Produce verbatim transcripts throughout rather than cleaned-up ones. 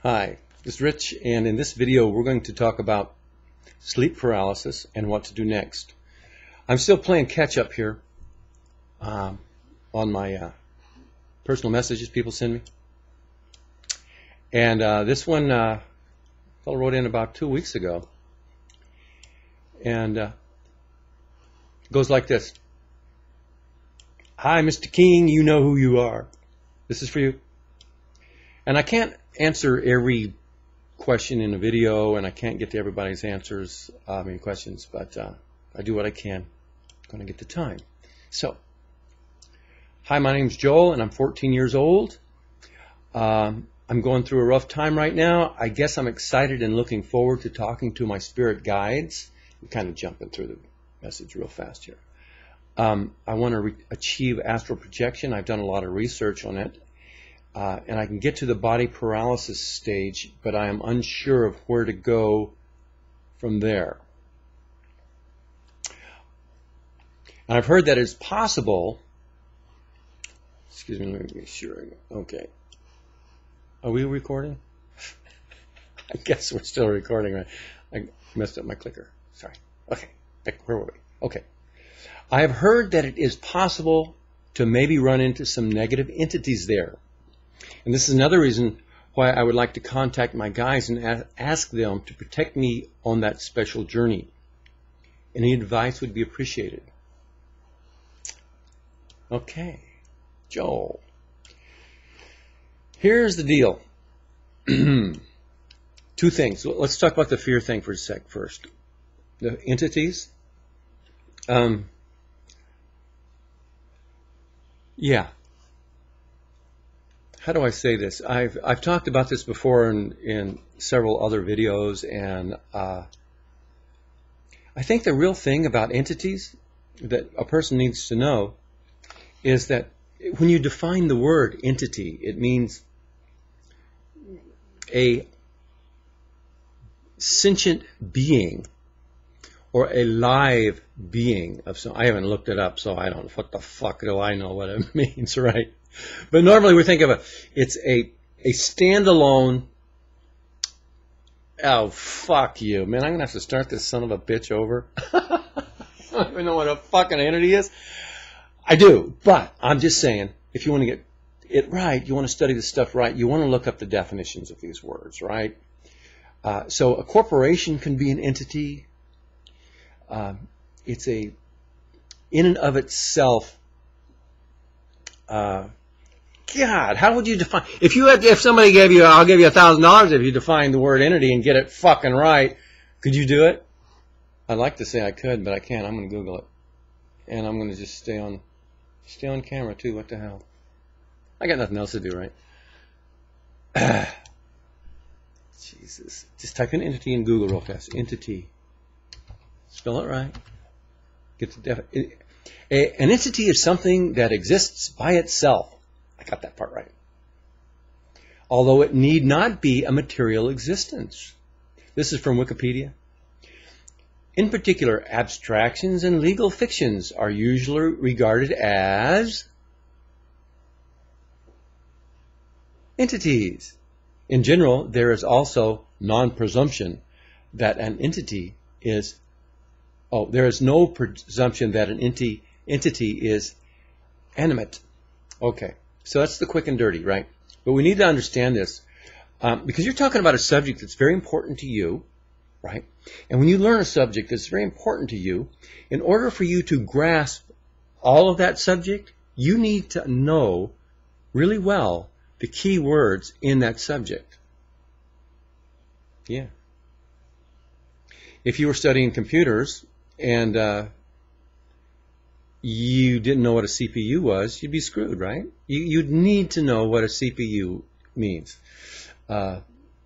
Hi, this is Rich, and in this video we're going to talk about sleep paralysis and what to do next. I'm still playing catch up here um, on my uh, personal messages people send me. And uh, this one uh, a fellow wrote in about two weeks ago. And uh, it goes like this. Hi, Mister King, you know who you are. This is for you. And I can't answer every question in a video, and I can't get to everybody's answers, uh, I mean questions, but uh, I do what I can. I'm going to get the time. So, hi, my name's Joel, and I'm fourteen years old. Um, I'm going through a rough time right now. I guess I'm excited and looking forward to talking to my spirit guides. I'm kind of jumping through the message real fast here. Um, I want to re achieve astral projection. I've done a lot of research on it. Uh, and I can get to the body paralysis stage, but I am unsure of where to go from there. And I've heard that it's possible, excuse me, let me make sure, okay. Are we recording? I guess we're still recording, right? I messed up my clicker, sorry. Okay, where were we? Okay. I have heard that it is possible to maybe run into some negative entities there. And this is another reason why I would like to contact my guides and ask them to protect me on that special journey. Any advice would be appreciated. Okay, Joel. Here's the deal. Two things. Let's talk about the fear thing for a sec first. The entities. Um, yeah. How do I say this? I've I've talked about this before in in several other videos, and uh, I think the real thing about entities that a person needs to know is that when you define the word entity, it means a sentient being or a live being of some. I haven't looked it up, so I don't. What the fuck do I know what it means, right? But normally we think of it, it's a, a standalone, oh, fuck you, man, I'm going to have to start this son of a bitch over. I don't even know what a fucking entity is. I do, but I'm just saying, if you want to get it right, you want to study this stuff right, you want to look up the definitions of these words, right? Uh, so a corporation can be an entity. Uh, it's a, in and of itself, uh, God, how would you define? If you had, if somebody gave you, I'll give you a thousand dollars if you define the word entity and get it fucking right. Could you do it? I'd like to say I could, but I can't. I'm going to Google it, and I'm going to just stay on, stay on camera too. What the hell? I got nothing else to do, right? Jesus, just type in entity in Google real fast. Entity. Spell it right. Get the def. A, an entity is something that exists by itself. I got that part right. Although it need not be a material existence. This is from Wikipedia. In particular, abstractions and legal fictions are usually regarded as entities. In general, there is also non-presumption that an entity is, oh, there is no presumption that an entity, entity is animate. Okay. So that's the quick and dirty, right? But we need to understand this um, because you're talking about a subject that's very important to you, right? And when you learn a subject that's very important to you, in order for you to grasp all of that subject, you need to know really well the key words in that subject. Yeah. If you were studying computers and uh, you didn't know what a C P U was, you'd be screwed, right? You, you'd need to know what a C P U means. Uh,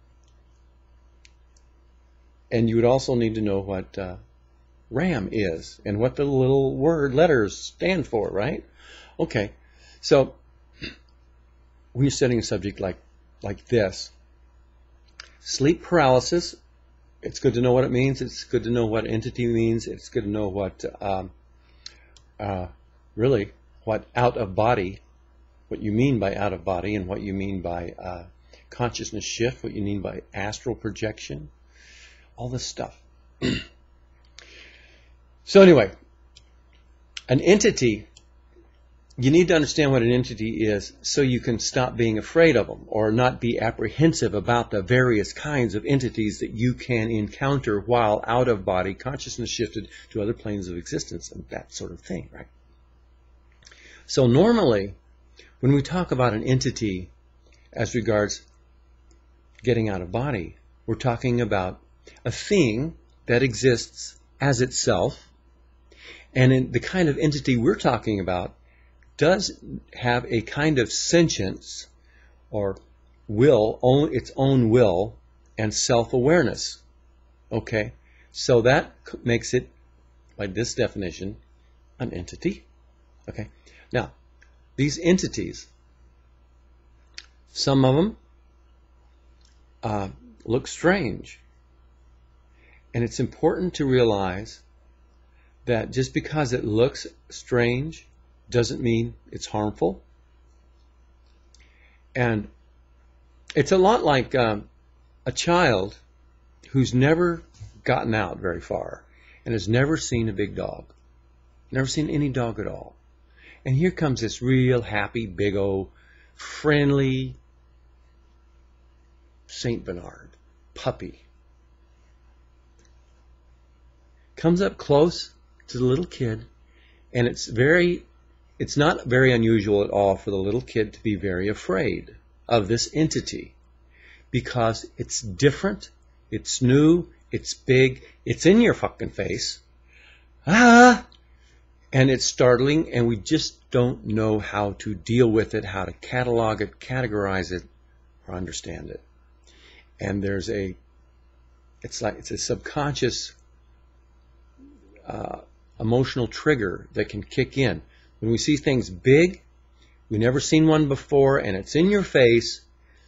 and you would also need to know what uh, RAM is and what the little word letters stand for, right? Okay, so when you're studying a subject like, like this, sleep paralysis, it's good to know what it means. It's good to know what entity means. It's good to know what... Um, Uh, really, what out of body, what you mean by out of body and what you mean by uh, consciousness shift, what you mean by astral projection, all this stuff. So anyway, an entity, you need to understand what an entity is so you can stop being afraid of them or not be apprehensive about the various kinds of entities that you can encounter while out of body, consciousness shifted to other planes of existence and that sort of thing, right? So normally, when we talk about an entity as regards getting out of body, we're talking about a thing that exists as itself, and in the kind of entity we're talking about does have a kind of sentience or will, own, its own will and self-awareness. Okay? So that makes it, by this definition, an entity. Okay? Now, these entities, some of them uh, look strange. And it's important to realize that just because it looks strange doesn't mean it's harmful. And it's a lot like um, a child who's never gotten out very far and has never seen a big dog, never seen any dog at all. And here comes this real happy, big old, friendly Saint Bernard puppy. Comes up close to the little kid, and it's very It's not very unusual at all for the little kid to be very afraid of this entity because it's different, it's new, it's big, it's in your fucking face, ah, and it's startling, and we just don't know how to deal with it, how to catalog it, categorize it, or understand it. And there's a, it's like, it's a subconscious uh, emotional trigger that can kick in. When we see things big, we've never seen one before, and it's in your face,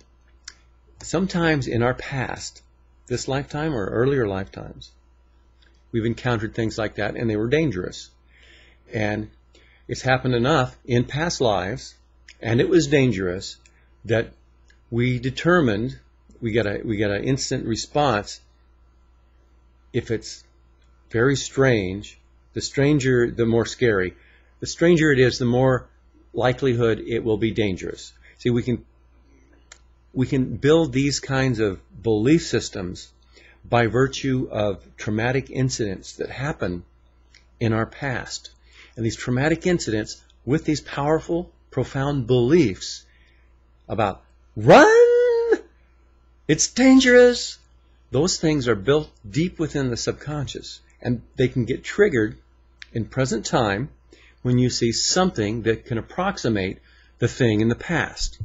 sometimes in our past, this lifetime or earlier lifetimes, we've encountered things like that, and they were dangerous. And it's happened enough in past lives, and it was dangerous, that we determined, we get a we get an instant response. If it's very strange, the stranger, the more scary. The stranger it is, the more likelihood it will be dangerous. See, we can we can build these kinds of belief systems by virtue of traumatic incidents that happen in our past. And these traumatic incidents with these powerful, profound beliefs about run, it's dangerous, those things are built deep within the subconscious, and they can get triggered in present time when you see something that can approximate the thing in the past.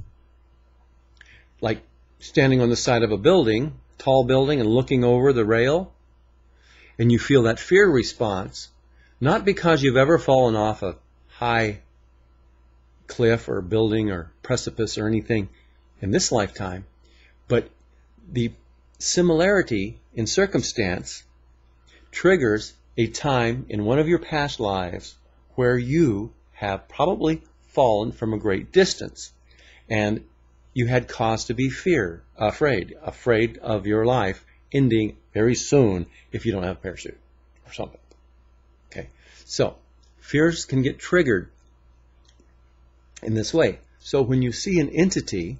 Like standing on the side of a building, tall building, and looking over the rail, and you feel that fear response, not because you've ever fallen off a high cliff or building or precipice or anything in this lifetime, but the similarity in circumstance triggers a time in one of your past lives where you have probably fallen from a great distance, and you had cause to be fear, afraid, afraid of your life ending very soon if you don't have a parachute or something. Okay, so fears can get triggered in this way. So when you see an entity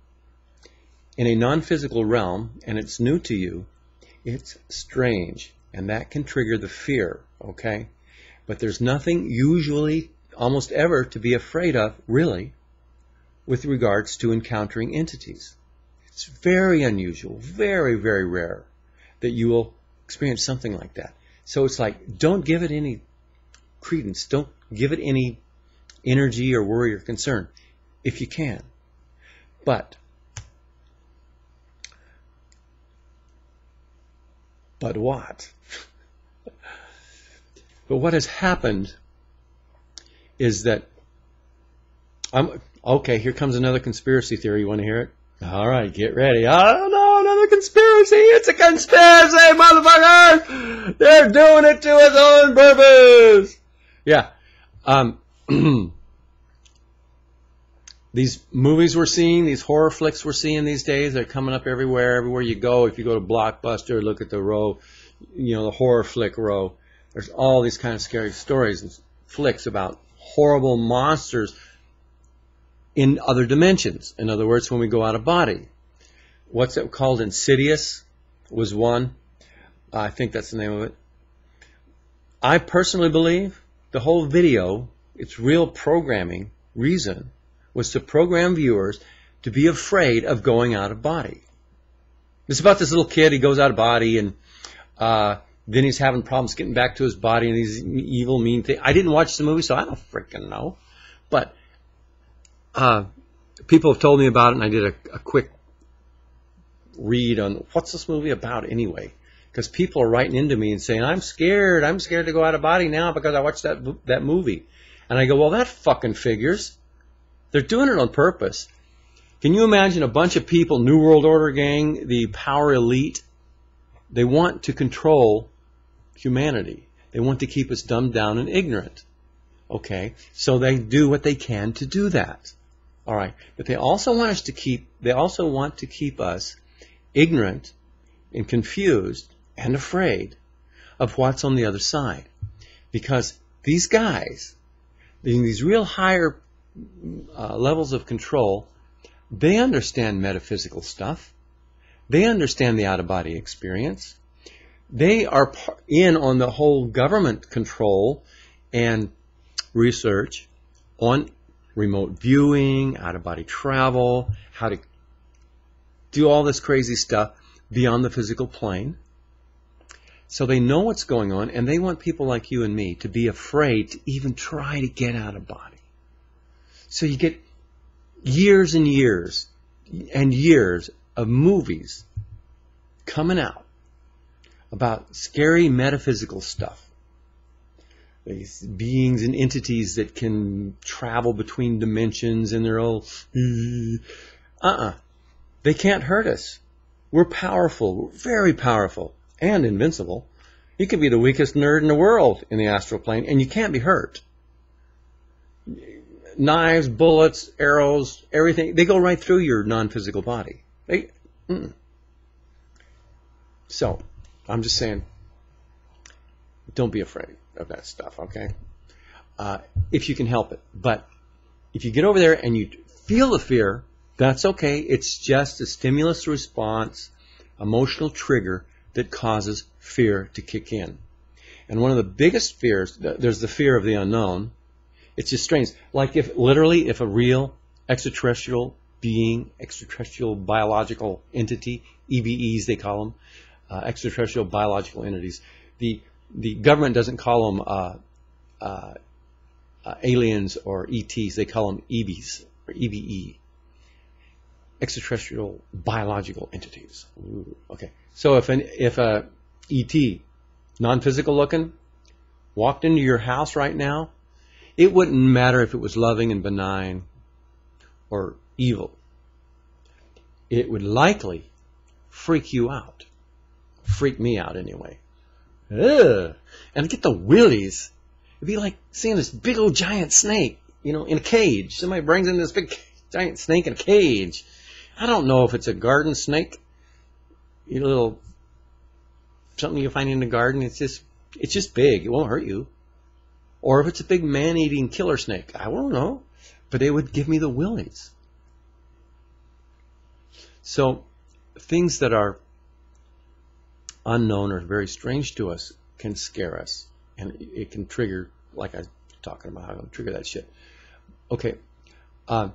in a non-physical realm and it's new to you, it's strange, and that can trigger the fear, okay? But there's nothing usually, almost ever, to be afraid of, really, with regards to encountering entities. It's very unusual, very, very rare that you will experience something like that. So it's like, don't give it any credence. Don't give it any energy or worry or concern, if you can. But, but what? But what has happened is that, I'm, okay, here comes another conspiracy theory. You want to hear it? All right, get ready. Oh, no, another conspiracy. It's a conspiracy, motherfucker. They're doing it to its own purpose. Yeah. Um, These movies we're seeing, these horror flicks we're seeing these days, they're coming up everywhere. Everywhere you go, if you go to Blockbuster, look at the row, you know, the horror flick row. There's all these kind of scary stories and flicks about horrible monsters in other dimensions. In other words, when we go out of body. What's it called? Insidious was one. I think that's the name of it. I personally believe the whole video, its real programming reason, was to program viewers to be afraid of going out of body. It's about this little kid. He goes out of body, and uh, then he's having problems getting back to his body, and these evil, mean things. I didn't watch the movie, so I don't freaking know. But uh, people have told me about it, and I did a, a quick read on what's this movie about anyway. Because people are writing into me and saying, I'm scared. I'm scared to go out of body now because I watched that that movie. And I go, well, that fucking figures. They're doing it on purpose. Can you imagine a bunch of people, New World Order gang, the power elite, they want to control humanity. They want to keep us dumbed down and ignorant. Okay? So they do what they can to do that. All right. But they also want us to keep, they also want to keep us ignorant and confused and afraid of what's on the other side. Because these guys, these real higher uh, levels of control, they understand metaphysical stuff. They understand the out-of-body experience. They are in on the whole government control and research on remote viewing, out-of-body travel, how to do all this crazy stuff beyond the physical plane. So they know what's going on, and they want people like you and me to be afraid to even try to get out of body. So you get years and years and years of movies coming out about scary metaphysical stuff. These beings and entities that can travel between dimensions and they're all, uh-uh. They can't hurt us. We're powerful. We're very powerful and invincible. You could be the weakest nerd in the world in the astral plane, and you can't be hurt. Knives, bullets, arrows, everything, they go right through your non-physical body. They, mm. So, I'm just saying, don't be afraid of that stuff, okay? Uh, if you can help it. But if you get over there and you feel the fear, that's okay. It's just a stimulus response, emotional trigger that causes fear to kick in. And one of the biggest fears, there's the fear of the unknown. It's just strange. Like if, literally, if a real extraterrestrial being, extraterrestrial biological entity, E B Es they call them, uh, extraterrestrial biological entities, the the government doesn't call them uh, uh, uh, aliens or E Ts. They call them E Bs or E B E. Extraterrestrial biological entities. Ooh, okay. So if an if a E T, non-physical looking, walked into your house right now, it wouldn't matter if it was loving and benign or evil. It would likely freak you out. Freak me out anyway. Ugh. And I'd get the willies. It'd be like seeing this big old giant snake, you know, in a cage. Somebody brings in this big giant snake in a cage. I don't know if it's a garden snake, you know, little something you find in the garden. It's just, it's just big. It won't hurt you. Or if it's a big man-eating killer snake, I don't know. But they would give me the willies. So things that are unknown or very strange to us can scare us. And it can trigger, like I was talking about, how to trigger that shit. Okay. Uh,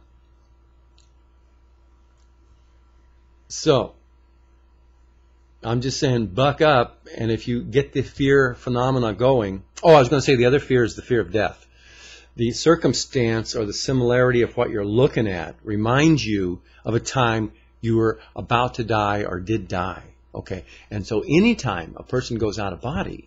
so, I'm just saying, buck up, and if you get the fear phenomena going, oh, I was going to say the other fear is the fear of death. The circumstance or the similarity of what you're looking at reminds you of a time you were about to die or did die. Okay, and so anytime a person goes out of body,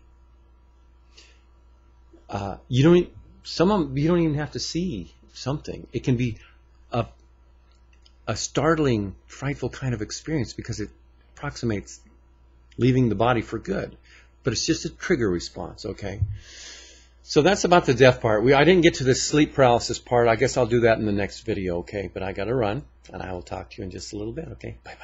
uh, you don't. Some of them, you don't even have to see something. It can be a a startling, frightful kind of experience because it approximates leaving the body for good. But it's just a trigger response, okay? So that's about the deaf part. We I didn't get to the sleep paralysis part. I guess I'll do that in the next video, okay? But I got to run, and I will talk to you in just a little bit, okay? Bye-bye.